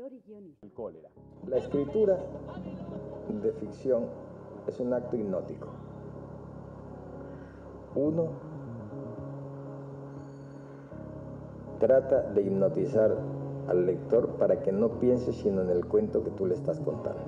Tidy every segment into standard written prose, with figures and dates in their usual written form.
escritor y guionista. El cólera. La escritura de ficción es un acto hipnótico. Uno trata de hipnotizar al lector para que no piense sino en el cuento que tú le estás contando.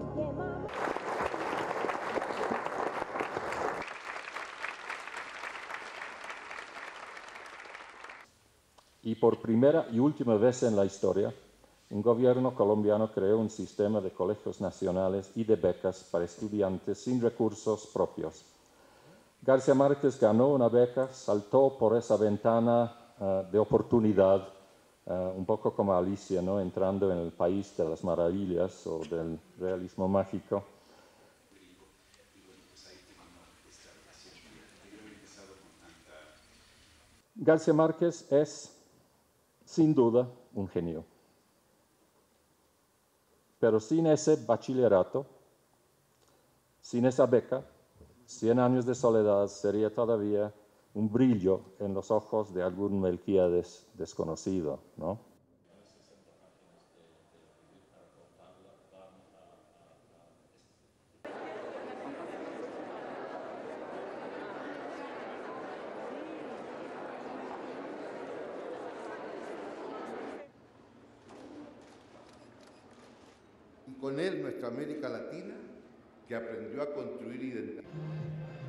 Y por primera y última vez en la historia, un gobierno colombiano creó un sistema de colegios nacionales y de becas para estudiantes sin recursos propios. García Márquez ganó una beca, saltó por esa ventana de oportunidad, un poco como Alicia, ¿no? Entrando en el país de las maravillas o del realismo mágico. García Márquez es, sin duda, un genio. Pero sin ese bachillerato, sin esa beca, 100 años de soledad sería todavía un brillo en los ojos de algún Melquíades desconocido, ¿no? Y con él nuestra América Latina, que aprendió a construir identidad.